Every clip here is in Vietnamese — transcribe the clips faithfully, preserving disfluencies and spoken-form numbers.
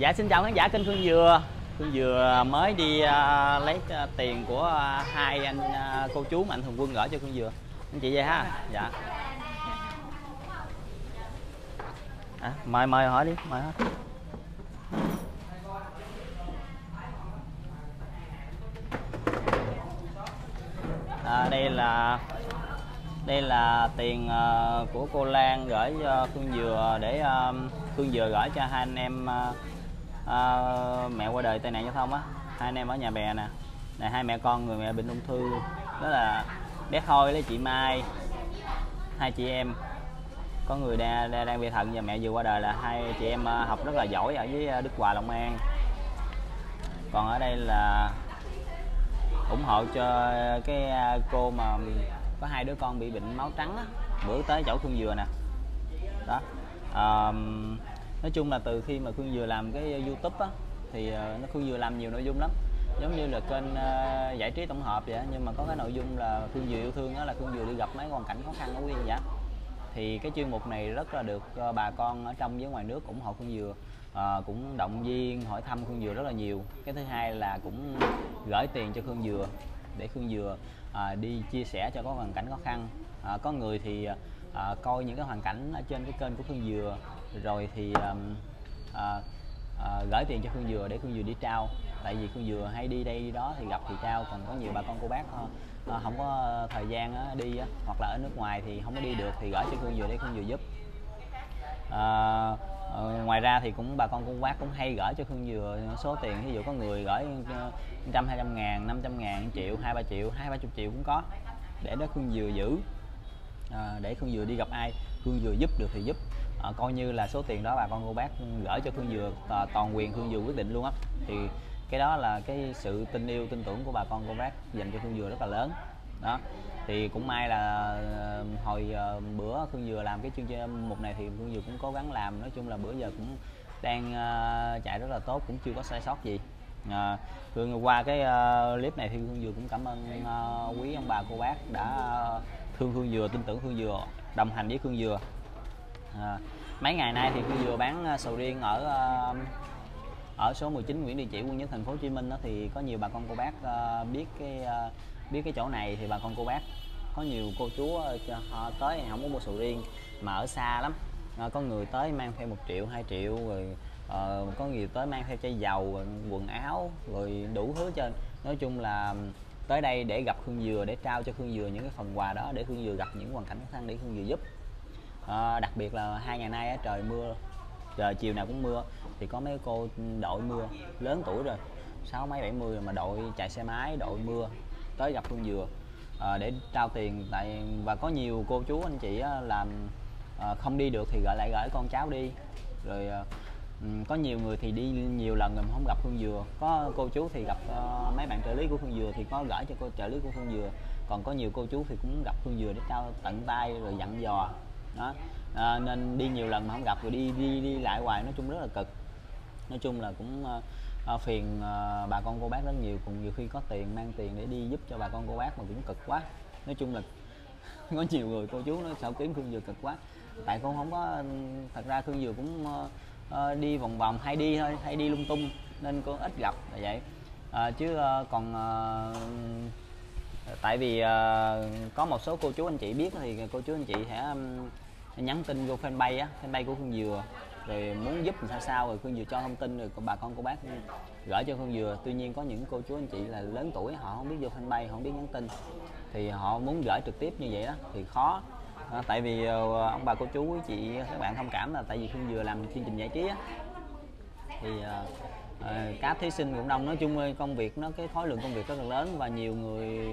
Dạ xin chào khán giả kênh Phương Dừa. Phương Dừa mới đi uh, lấy uh, tiền của uh, hai anh uh, cô chú Mạnh Thường Quân gửi cho Phương Dừa. Anh chị vậy ha. Dạ. À, mời mời hỏi đi, mời hỏi. À, đây là đây là tiền uh, của cô Lan gửi cho Phương Dừa để uh, Phương Dừa gửi cho hai anh em uh, uh, mẹ qua đời tai nạn giao thông á, hai anh em ở Nhà Bè nè. Này hai mẹ con người mẹ bệnh ung thư, đó là bé Thôi với chị Mai, hai chị em. Có người đang đang, đang bị thận và mẹ vừa qua đời, là hai chị em uh, học rất là giỏi ở với Đức Hòa, Long An. Còn ở đây là ủng hộ cho cái cô mà có hai đứa con bị bệnh máu trắng á, bữa tới chỗ Phương Dừa nè. Đó. À, nói chung là từ khi mà Phương Dừa làm cái YouTube á thì nó Phương Dừa làm nhiều nội dung lắm, giống như là kênh uh, giải trí tổng hợp vậy. Nhưng mà có cái nội dung là Phương Dừa yêu thương, đó là Phương Dừa đi gặp mấy hoàn cảnh khó khăn ở quý vị vậy. Thì cái chuyên mục này rất là được uh, bà con ở trong với ngoài nước ủng hộ Phương Dừa, uh, cũng động viên hỏi thăm Phương Dừa rất là nhiều. Cái thứ hai là cũng gửi tiền cho Phương Dừa để Phương Dừa à, đi chia sẻ cho có hoàn cảnh khó khăn. À, có người thì à, coi những cái hoàn cảnh ở trên cái kênh của Phương Dừa rồi thì à, à, à, gửi tiền cho Phương Dừa để Phương Dừa đi trao. Tại vì Phương Dừa hay đi đây đi đó thì gặp thì trao, còn có nhiều bà con cô bác à, không có thời gian á, đi á, hoặc là ở nước ngoài thì không có đi được thì gửi cho Phương Dừa để Phương Dừa giúp. À, Ờ, ngoài ra thì cũng bà con cô bác cũng hay gửi cho Phương Dừa số tiền, ví dụ có người gửi trăm hai trăm ngàn, năm trăm ngàn, một triệu, hai ba triệu, hai ba chục triệu cũng có, để đó Phương Dừa giữ, à, để Phương Dừa đi gặp ai Phương Dừa giúp được thì giúp, à, coi như là số tiền đó bà con cô bác gửi cho Phương Dừa toàn quyền Phương Dừa quyết định luôn á. Thì cái đó là cái sự tin yêu tin tưởng của bà con cô bác dành cho Phương Dừa rất là lớn đó. Thì cũng may là hồi uh, bữa Phương Dừa làm cái chương trình mục này thì Phương Dừa cũng cố gắng làm. Nói chung là bữa giờ cũng đang uh, chạy rất là tốt, cũng chưa có sai sót gì. uh, Phương qua cái uh, clip này thì Phương Dừa cũng cảm ơn uh, quý ông bà cô bác đã thương Phương Dừa, tin tưởng Phương Dừa, đồng hành với Phương Dừa. uh, Mấy ngày nay thì Phương Dừa bán uh, sầu riêng ở uh, ở số mười chín Nguyễn Đình Chiểu, quận Nhất, thành phố Hồ Chí Minh đó. Thì có nhiều bà con cô bác uh, biết cái uh, biết cái chỗ này thì bà con cô bác có nhiều cô chú họ tới không có mua sầu riêng mà ở xa lắm, à, có người tới mang theo một triệu hai triệu rồi, uh, có nhiều tới mang theo chai dầu, quần áo rồi đủ thứ trên. Nói chung là tới đây để gặp Phương Dừa, để trao cho Phương Dừa những cái phần quà đó, để Phương Dừa gặp những hoàn cảnh khó khăn để Phương Dừa giúp. À, đặc biệt là hai ngày nay trời mưa, trời chiều nào cũng mưa, thì có mấy cô đội mưa lớn tuổi rồi, sáu mấy bảy mươi rồi mà đội chạy xe máy đội mưa tới gặp Phương Dừa à, để trao tiền. Tại và có nhiều cô chú anh chị á, làm à, không đi được thì gọi lại gửi con cháu đi rồi. À, có nhiều người thì đi nhiều lần rồi mà không gặp Phương Dừa. Có cô chú thì gặp uh, mấy bạn trợ lý của Phương Dừa thì có gửi cho cô trợ lý của Phương Dừa, còn có nhiều cô chú thì cũng gặp Phương Dừa để trao tận tay rồi dặn dò đó. À, nên đi nhiều lần mà không gặp rồi đi đi đi lại hoài, nói chung rất là cực. Nói chung là cũng uh, phiền uh, bà con cô bác rất nhiều, cùng nhiều khi có tiền mang tiền để đi giúp cho bà con cô bác mà cũng cực quá. Nói chung là có nhiều người cô chú nói sao kiếm Phương Dừa cực quá, tại con không có, thật ra Phương Dừa cũng uh, uh, đi vòng vòng hay đi thôi, hay đi lung tung nên con ít gặp là vậy. Uh, chứ uh, còn uh, tại vì uh, có một số cô chú anh chị biết thì cô chú anh chị sẽ um, nhắn tin vô fanpage á, fanpage của Phương Dừa rồi muốn giúp làm sao sao, rồi Phương Dừa cho thông tin rồi bà con cô bác gửi cho Phương Dừa. Tuy nhiên có những cô chú anh chị là lớn tuổi, họ không biết vô fanpage, họ không biết nhắn tin thì họ muốn gửi trực tiếp như vậy đó thì khó. À, tại vì uh, ông bà cô chú quý chị các bạn thông cảm là tại vì Phương Dừa làm chương trình giải trí á, thì uh, uh, các thí sinh cũng đông. Nói chung công việc nó cái khối lượng công việc rất là lớn và nhiều người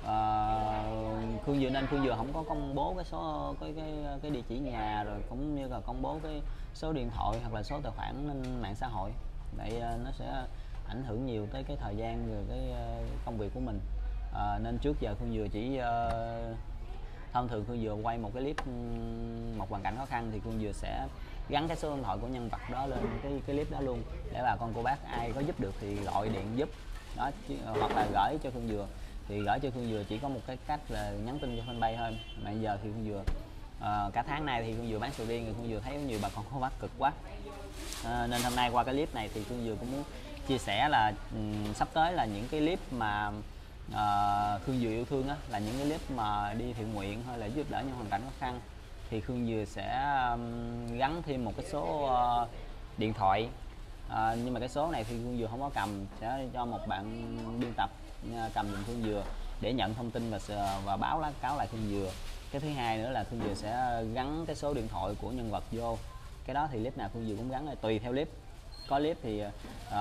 uh, Phương Dừa nên Phương Dừa không có công bố cái số cái cái cái địa chỉ nhà, rồi cũng như là công bố cái số điện thoại hoặc là số tài khoản lên mạng xã hội, vậy uh, nó sẽ ảnh hưởng nhiều tới cái thời gian rồi cái uh, công việc của mình. Uh, nên trước giờ Phương Dừa chỉ uh, thông thường Phương Dừa quay một cái clip một hoàn cảnh khó khăn thì Phương Dừa sẽ gắn cái số điện thoại của nhân vật đó lên cái, cái clip đó luôn, để bà con cô bác ai có giúp được thì gọi điện giúp đó, chứ, hoặc là gửi cho Phương Dừa. Thì gửi cho Phương Dừa chỉ có một cái cách là nhắn tin cho fanpage thôi. Mà giờ thì Phương Dừa uh, cả tháng nay thì Phương Dừa bán sầu riêng thì Phương Dừa thấy nhiều bà con cô bác cực quá, À, nên hôm nay qua cái clip này thì Khương Dừa cũng muốn chia sẻ là um, sắp tới là những cái clip mà uh, Khương Dừa yêu thương á, là những cái clip mà đi thiện nguyện hay là giúp đỡ những hoàn cảnh khó khăn, thì Khương Dừa sẽ um, gắn thêm một cái số uh, điện thoại. À, nhưng mà cái số này thì Khương Dừa không có cầm, sẽ cho một bạn biên tập uh, cầm giùm Khương Dừa để nhận thông tin và và báo lá cáo lại Khương Dừa. Cái thứ hai nữa là Khương Dừa sẽ gắn cái số điện thoại của nhân vật vô. Cái đó thì clip nào Khương Dừa cũng gắn, là tùy theo clip. Có clip thì uh,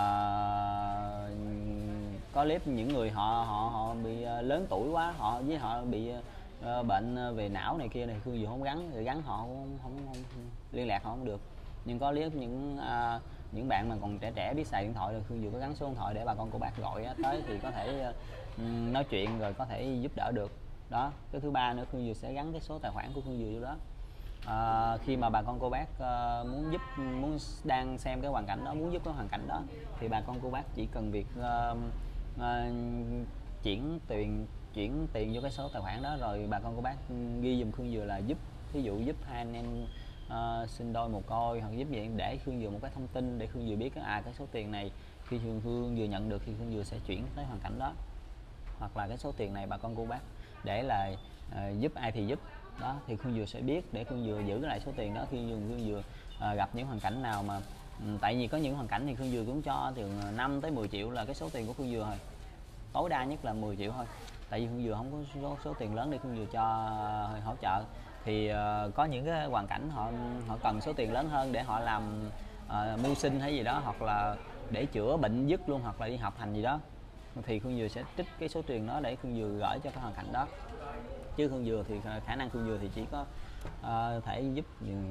có clip những người họ họ họ bị lớn tuổi quá, họ với họ bị uh, bệnh về não này kia này, Khương Dừa không gắn, thì gắn họ không, không, không, không liên lạc họ không được. Nhưng có clip những uh, những bạn mà còn trẻ trẻ biết xài điện thoại, rồi Khương Dừa có gắn số điện thoại để bà con cô bác gọi tới thì có thể uh, nói chuyện rồi có thể giúp đỡ được. Đó, cái thứ ba nữa Khương Dừa sẽ gắn cái số tài khoản của Khương Dừa vô đó. À, khi mà bà con cô bác uh, muốn giúp, muốn đang xem cái hoàn cảnh đó, muốn giúp cái hoàn cảnh đó, thì bà con cô bác chỉ cần việc uh, uh, chuyển tiền chuyển tiền vô cái số tài khoản đó, rồi bà con cô bác ghi dùm Khương Dừa là giúp, ví dụ giúp hai anh em uh, sinh đôi một côi, hoặc giúp vậy, để Khương Dừa một cái thông tin để Khương Dừa biết à cái số tiền này khi Khương Dừa nhận được thì Khương Dừa sẽ chuyển tới hoàn cảnh đó, hoặc là cái số tiền này bà con cô bác để là uh, giúp ai thì giúp. Đó thì Khương Dừa sẽ biết để Khương Dừa giữ lại số tiền đó khi Khương Dừa uh, gặp những hoàn cảnh nào mà um, tại vì có những hoàn cảnh thì Khương Dừa cũng cho từ năm tới mười triệu là cái số tiền của Khương Dừa thôi, tối đa nhất là mười triệu thôi, tại vì Khương Dừa không có số, số tiền lớn để Khương Dừa cho uh, hỗ trợ. Thì uh, có những cái hoàn cảnh họ họ cần số tiền lớn hơn để họ làm uh, mưu sinh hay gì đó, hoặc là để chữa bệnh dứt luôn, hoặc là đi học hành gì đó, thì Khương Dừa sẽ trích cái số tiền đó để Khương Dừa gửi cho cái hoàn cảnh đó. Chứ Khương Dừa thì khả năng Khương Dừa thì chỉ có uh, thể giúp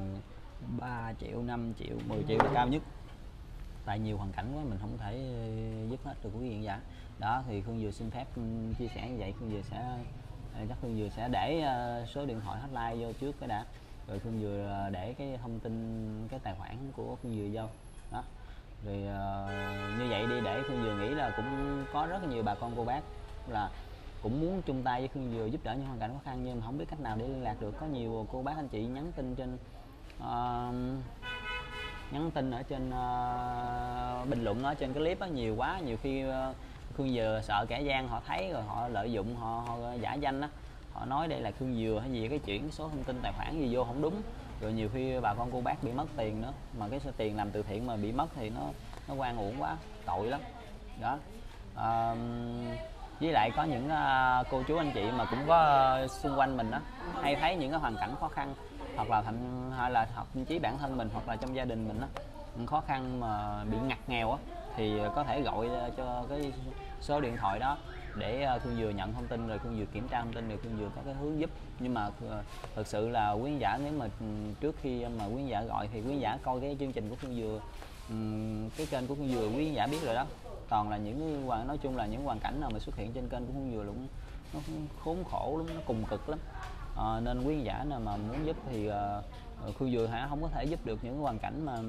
ba triệu, năm triệu, mười triệu là cao nhất, tại nhiều hoàn cảnh quá mình không thể giúp hết được quý vị khán giả. Đó thì Khương Dừa xin phép chia sẻ như vậy. Khương Dừa sẽ chắc Khương Dừa sẽ để uh, số điện thoại hotline vô trước cái đã, rồi Khương Dừa để cái thông tin cái tài khoản của Khương Dừa vô đó. Rồi uh, như vậy đi, để Khương Dừa nghĩ là cũng có rất là nhiều bà con cô bác là cũng muốn chung tay với Khương Dừa giúp đỡ những hoàn cảnh khó khăn, nhưng mà không biết cách nào để liên lạc được. Có nhiều cô bác anh chị nhắn tin trên uh, nhắn tin ở trên uh, bình luận ở trên cái clip đó nhiều quá, nhiều khi uh, Khương Dừa sợ kẻ gian họ thấy rồi họ lợi dụng, họ, họ giả danh đó, họ nói đây là Khương Dừa hay gì, cái chuyển số thông tin tài khoản gì vô không đúng, rồi nhiều khi bà con cô bác bị mất tiền nữa, mà cái số tiền làm từ thiện mà bị mất thì nó nó oan uổng quá, tội lắm đó. Uh, với lại có những uh, cô chú anh chị mà cũng có uh, xung quanh mình đó, hay thấy những cái hoàn cảnh khó khăn, hoặc là thậm hay là thậm chí bản thân mình hoặc là trong gia đình mình đó khó khăn mà bị ngặt nghèo á, thì có thể gọi cho cái số điện thoại đó để uh, Khương Dừa nhận thông tin, rồi Khương Dừa kiểm tra thông tin, rồi Khương Dừa có cái hướng giúp. Nhưng mà uh, thực sự là quý khán giả, nếu mà trước khi mà quý khán giả gọi thì quý khán giả coi cái chương trình của Khương Dừa, um, cái kênh của Khương Dừa quý khán giả biết rồi đó, toàn là những cái, nói chung là những hoàn cảnh nào mà xuất hiện trên kênh của Khương Dừa cũng nó khốn khổ lắm, nó cùng cực lắm. À, nên quý khán giả nào mà muốn giúp thì uh, Khương Dừa hả không có thể giúp được những hoàn cảnh mà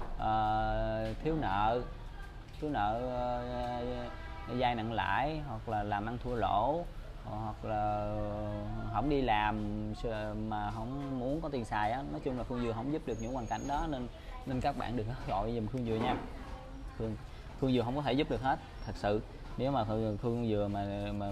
uh, thiếu nợ thiếu nợ uh, vay nặng lãi, hoặc là làm ăn thua lỗ, hoặc là không đi làm mà không muốn có tiền xài á. Nói chung là Khương Dừa không giúp được những hoàn cảnh đó, nên nên các bạn đừng có gọi giùm Khương Dừa nha. Khương Khương Dừa không có thể giúp được hết, thật sự. Nếu mà Khương, Khương Dừa mà mà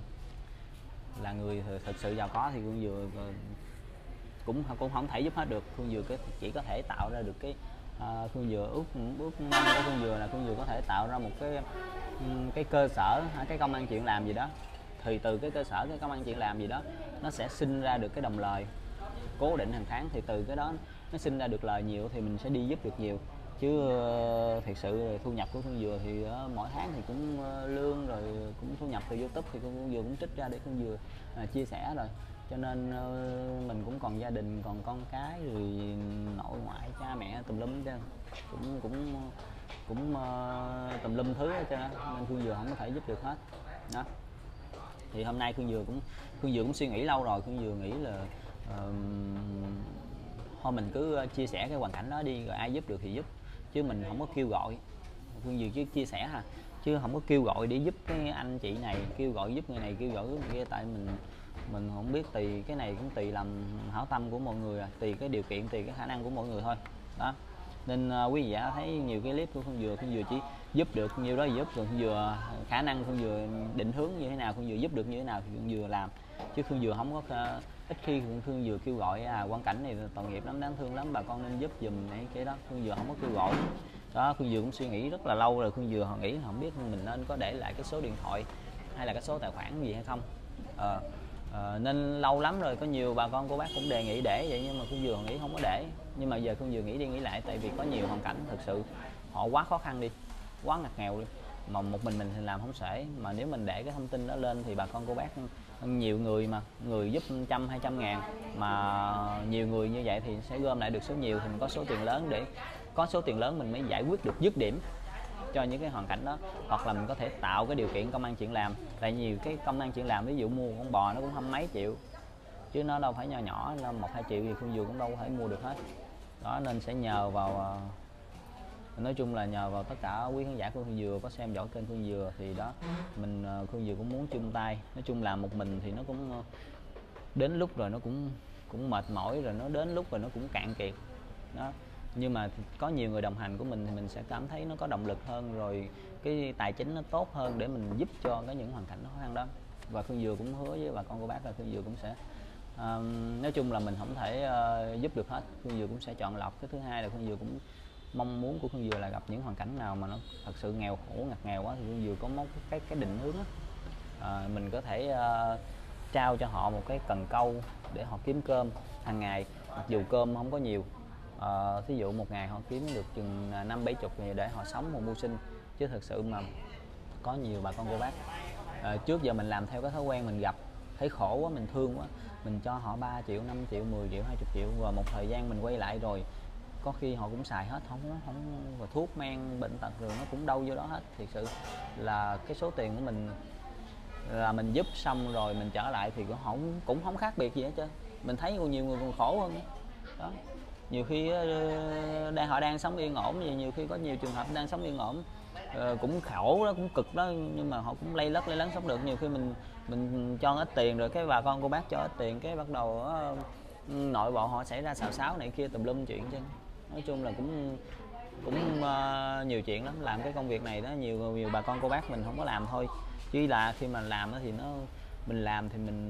là người thực sự giàu có thì Khương Dừa cũng cũng không thể giúp hết được. Khương Dừa chỉ có thể tạo ra được cái uh, Khương Dừa ước ước mong của Khương Dừa là Khương Dừa có thể tạo ra một cái cái cơ sở, cái công ăn chuyện làm gì đó, thì từ cái cơ sở cái công ăn chuyện làm gì đó nó sẽ sinh ra được cái đồng lời cố định hàng tháng, thì từ cái đó nó sinh ra được lời nhiều thì mình sẽ đi giúp được nhiều. Chứ uh, thật sự thu nhập của Khương Dừa thì uh, mỗi tháng thì cũng uh, lương, rồi cũng thu nhập từ YouTube thì Khương Dừa cũng trích ra để Khương Dừa uh, chia sẻ rồi. Cho nên uh, mình cũng còn gia đình, còn con cái, rồi nội ngoại cha mẹ tùm lum chứ, cũng cũng cũng uh, tùm lum thứ hết trơn, nên Khương Dừa không có thể giúp được hết đó. Thì hôm nay Khương Dừa cũng Khương Dừa cũng suy nghĩ lâu rồi. Khương Dừa nghĩ là uh, thôi mình cứ chia sẻ cái hoàn cảnh đó đi, rồi ai giúp được thì giúp, chứ mình không có kêu gọi. Khương Dừa chứ chia sẻ ha, chứ không có kêu gọi để giúp cái anh chị này, kêu gọi giúp người này, kêu gọi giúp người kia, tại mình mình không biết, tùy cái này cũng tùy làm hảo tâm của mọi người, à tùy cái điều kiện, tùy cái khả năng của mọi người thôi đó. Nên uh, quý vị đã thấy nhiều cái clip của Phương Dừa, Phương Dừa chỉ giúp được nhiêu đó giúp, rồi Phương Dừa khả năng Phương Dừa định hướng như thế nào, Phương Dừa giúp được như thế nào thì Phương Dừa làm, chứ Phương Dừa không có uh, ít khi Phương Dừa kêu gọi à quan cảnh này tội nghiệp lắm, đáng thương lắm, bà con nên giúp giùm này cái đó, Phương Dừa không có kêu gọi đó. Phương Dừa cũng suy nghĩ rất là lâu rồi, Phương Dừa họ nghĩ không biết mình nên có để lại cái số điện thoại hay là cái số tài khoản gì hay không. Ờ, ờ, nên lâu lắm rồi có nhiều bà con cô bác cũng đề nghị để vậy, nhưng mà Phương Dừa nghĩ không có để. Nhưng mà giờ Phương Dừa nghĩ đi nghĩ lại, tại vì có nhiều hoàn cảnh thực sự họ quá khó khăn đi, quá ngặt nghèo đi, mà một mình mình thì làm không xuể, mà nếu mình để cái thông tin đó lên thì bà con cô bác nhiều người, mà người giúp trăm hai trăm ngàn, mà nhiều người như vậy thì sẽ gom lại được số nhiều, thì mình có số tiền lớn, để có số tiền lớn mình mới giải quyết được dứt điểm cho những cái hoàn cảnh đó. Hoặc là mình có thể tạo cái điều kiện công ăn chuyện làm, tại nhiều cái công ăn chuyện làm, ví dụ mua con bò nó cũng hăm mấy triệu, chứ nó đâu phải nhỏ nhỏ là một hai triệu thì Phương Dừa cũng đâu có thể mua được hết đó. Nên sẽ nhờ vào, nói chung là nhờ vào tất cả quý khán giả của Phương Dừa có xem dõi kênh Phương Dừa, thì đó mình Phương Dừa cũng muốn chung tay. Nói chung làm một mình thì nó cũng đến lúc rồi nó cũng cũng mệt mỏi, rồi nó đến lúc rồi nó cũng cạn kiệt đó. Nhưng mà có nhiều người đồng hành của mình thì mình sẽ cảm thấy nó có động lực hơn, rồi cái tài chính nó tốt hơn để mình giúp cho cái những hoàn cảnh khó khăn đó. Và Phương Dừa cũng hứa với bà con cô bác là Phương Dừa cũng sẽ uh, nói chung là mình không thể uh, giúp được hết, Phương Dừa cũng sẽ chọn lọc. Cái thứ hai là Phương Dừa cũng mong muốn của Phương Dừa là gặp những hoàn cảnh nào mà nó thật sự nghèo khổ ngặt nghèo quá, thì Phương Dừa có một cái cái định hướng đó. À, mình có thể uh, trao cho họ một cái cần câu để họ kiếm cơm hàng ngày, mặc dù cơm không có nhiều, à, thí dụ một ngày họ kiếm được chừng năm bảy chục để họ sống một mưu sinh. Chứ thực sự mà có nhiều bà con cô bác à, trước giờ mình làm theo cái thói quen, mình gặp thấy khổ quá, mình thương quá, mình cho họ ba triệu, năm triệu, mười triệu, hai mươi triệu, và một thời gian mình quay lại rồi có khi họ cũng xài hết, không không và thuốc men bệnh tật rồi nó cũng đâu vô đó hết. Thiệt sự là cái số tiền của mình là mình giúp xong rồi mình trở lại thì cũng không cũng không khác biệt gì hết trơn. Mình thấy còn nhiều người còn khổ hơn đó. Nhiều khi đang họ đang sống yên ổn, nhiều khi có nhiều trường hợp đang sống yên ổn cũng khổ đó, cũng cực đó, nhưng mà họ cũng lây lất lây lấn sống được. Nhiều khi mình mình cho ít tiền rồi cái bà con cô bác cho ít tiền, cái bắt đầu nội bộ họ xảy ra xào xáo này kia tùm lum chuyện chứ. Nói chung là cũng cũng uh, nhiều chuyện lắm. Làm cái công việc này đó, nhiều nhiều bà con cô bác mình không có làm thôi, chứ là khi mà làm đó thì nó mình làm thì mình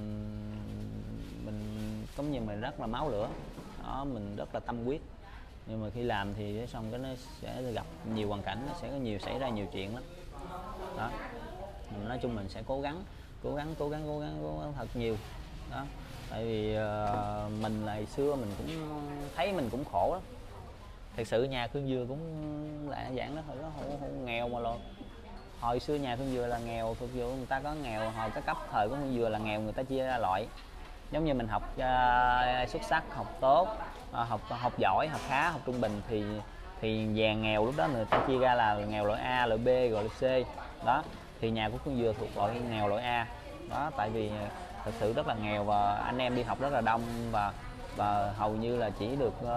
mình giống như mình rất là máu lửa đó, mình rất là tâm huyết. Nhưng mà khi làm thì xong cái nó sẽ gặp nhiều hoàn cảnh, nó sẽ có nhiều xảy ra nhiều chuyện lắm đó. Nói chung mình sẽ cố gắng cố gắng cố gắng cố gắng, cố gắng thật nhiều đó. Tại vì uh, mình ngày xưa mình cũng thấy mình cũng khổ lắm. Thật sự nhà Phương Dừa cũng lạ dạng đó, nó không, không nghèo mà luôn. Hồi xưa nhà Phương Dừa là nghèo, Phương Dừa người ta có nghèo, hồi cái cấp thời của Phương Dừa là nghèo, người ta chia ra loại. Giống như mình học uh, xuất sắc, học tốt, uh, học học giỏi, học khá, học trung bình thì thì vàng nghèo, lúc đó người ta chia ra là nghèo loại A, loại B, rồi loại C đó. Thì nhà của Phương Dừa thuộc loại nghèo loại A đó, tại vì thật sự rất là nghèo và anh em đi học rất là đông, và và hầu như là chỉ được uh,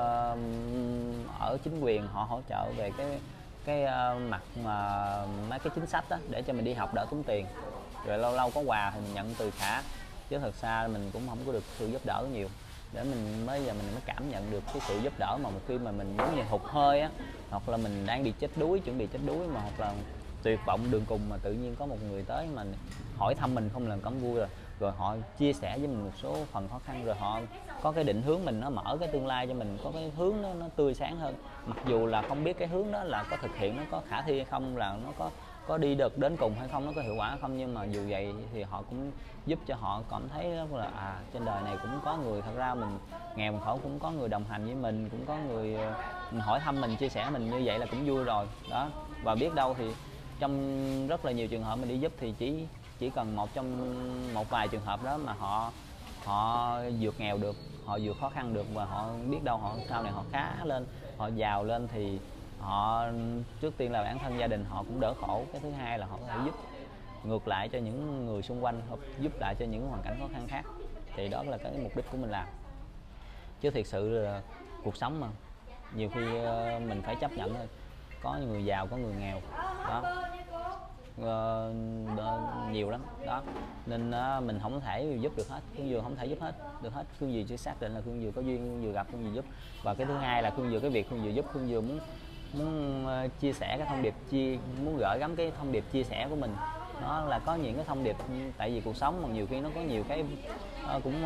ở chính quyền họ hỗ trợ về cái cái uh, mặt mà mấy cái chính sách đó để cho mình đi học đỡ tốn tiền, rồi lâu lâu có quà thì mình nhận từ xã, chứ thật ra mình cũng không có được sự giúp đỡ nhiều, để mình mới giờ mình mới cảm nhận được cái sự giúp đỡ. Mà một khi mà mình giống như hụt hơi á, hoặc là mình đang bị chết đuối, chuẩn bị chết đuối, mà hoặc là tuyệt vọng đường cùng, mà tự nhiên có một người tới mình hỏi thăm mình không lần cảm vui, rồi rồi họ chia sẻ với mình một số phần khó khăn, rồi họ có cái định hướng mình, nó mở cái tương lai cho mình, có cái hướng nó, nó tươi sáng hơn. Mặc dù là không biết cái hướng đó là có thực hiện, nó có khả thi hay không, là nó có có đi được đến cùng hay không, nó có hiệu quả hay không, nhưng mà dù vậy thì họ cũng giúp cho họ cảm thấy rất là à, trên đời này cũng có người, thật ra mình nghèo khổ cũng có người đồng hành với mình, cũng có người hỏi thăm mình, chia sẻ mình, như vậy là cũng vui rồi đó. Và biết đâu thì trong rất là nhiều trường hợp mình đi giúp thì chỉ chỉ cần một trong một vài trường hợp đó mà họ họ vượt nghèo được, họ vượt khó khăn được, và họ biết đâu họ sau này họ khá lên, họ giàu lên, thì họ trước tiên là bản thân gia đình họ cũng đỡ khổ, cái thứ hai là họ có thể giúp ngược lại cho những người xung quanh, hoặc giúp lại cho những hoàn cảnh khó khăn khác. Thì đó là cái mục đích của mình làm. Chứ thiệt sự là cuộc sống mà nhiều khi mình phải chấp nhận thôi, có người giàu có người nghèo đó. uh, nhiều lắm đó, nên uh, mình không thể giúp được hết. Khương Dừa không thể giúp hết được hết. Khương Dừa chỉ xác định là Khương Dừa có duyên, Khương Dừa gặp Khương Dừa giúp. Và cái thứ hai là Khương Dừa, cái việc Khương Dừa giúp, Khương Dừa muốn muốn uh, chia sẻ cái thông điệp, chia muốn gửi gắm cái thông điệp chia sẻ của mình. Nó là có những cái thông điệp, tại vì cuộc sống mà nhiều khi nó có nhiều cái uh, cũng uh,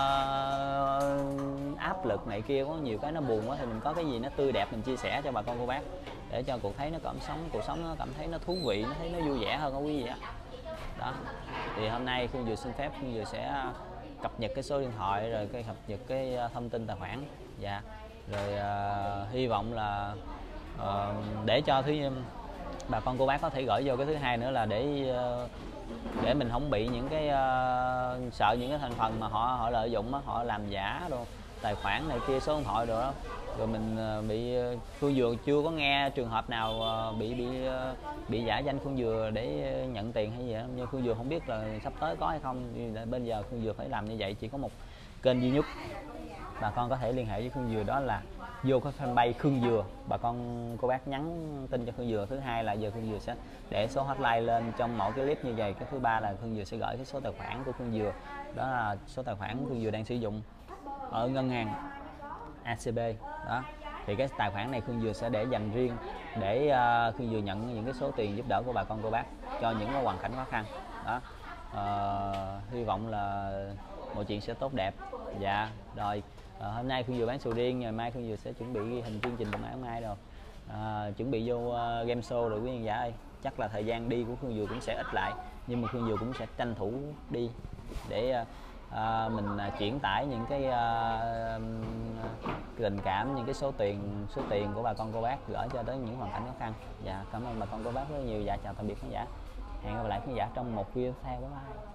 áp lực này kia, có nhiều cái nó buồn quá, thì mình có cái gì nó tươi đẹp mình chia sẻ cho bà con cô bác, để cho cuộc thấy nó cảm sống cuộc sống nó cảm thấy nó thú vị, nó thấy nó vui vẻ hơn, có quý vị á. Đó thì hôm nay Khương Dừa xin phép Khương Dừa sẽ cập nhật cái số điện thoại, rồi cái cập nhật cái thông tin tài khoản, dạ, rồi uh, hy vọng là uh, để cho thứ bà con cô bác có thể gửi vô. Cái thứ hai nữa là để uh, để mình không bị những cái uh, sợ những cái thành phần mà họ họ lợi dụng á, họ làm giả đồ tài khoản này kia, số điện thoại đồ đó, rồi mình uh, bị Khương Dừa chưa có nghe trường hợp nào uh, bị bị uh, bị giả danh Khương Dừa để nhận tiền hay gì đó. Nhưng Khương Dừa không biết là sắp tới có hay không. Bây giờ Khương Dừa phải làm như vậy, chỉ có một kênh duy nhất bà con có thể liên hệ với Khương Dừa, đó là vô cái fanpage Khương Dừa, bà con cô bác nhắn tin cho Khương Dừa. Thứ hai là giờ Khương Dừa sẽ để số hotline lên trong mỗi cái clip như vậy. Cái thứ ba là Khương Dừa sẽ gửi cái số tài khoản của Khương Dừa, đó là số tài khoản Khương Dừa đang sử dụng ở ngân hàng a xê bê đó. Thì cái tài khoản này Khương Dừa sẽ để dành riêng để uh, Khương Dừa nhận những cái số tiền giúp đỡ của bà con cô bác cho những cái hoàn cảnh khó khăn đó. Uh, hy vọng là mọi chuyện sẽ tốt đẹp. Dạ rồi, à, hôm nay Khương Dừa bán sầu riêng, ngày mai Khương Dừa sẽ chuẩn bị hình chương trình đồng áo mai rồi, à, chuẩn bị vô uh, game show rồi quý khán giả ơi. Chắc là thời gian đi của Khương Dừa cũng sẽ ít lại, nhưng mà Khương Dừa cũng sẽ tranh thủ đi để uh, uh, mình uh, chuyển tải những cái uh, tình cảm, những cái số tiền số tiền của bà con cô bác gửi cho tới những hoàn cảnh khó khăn. Dạ, cảm ơn bà con cô bác rất nhiều. Dạ, chào tạm biệt khán giả, hẹn gặp lại khán giả trong một video tiếp theo. Bye bye.